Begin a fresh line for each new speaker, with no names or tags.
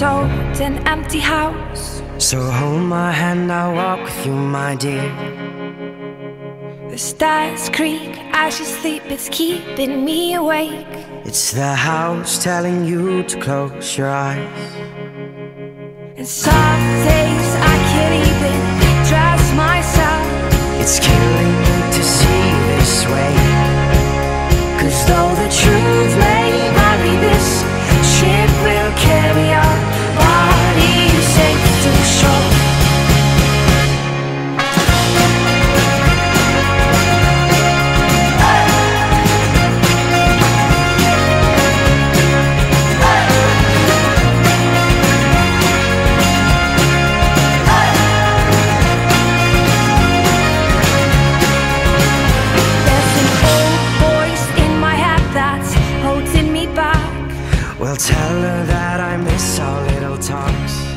sold an empty house.
So hold my hand, I'll walk with you, my dear.
The stars creak as you sleep, it's keeping me awake.
It's the house telling you to close your eyes.
And some days I can't even trust myself.
It's killing me to see this way, 'cause though the truth may vary, this ship will carry our bodies safe to shore. Well, tell her that I miss our little talks.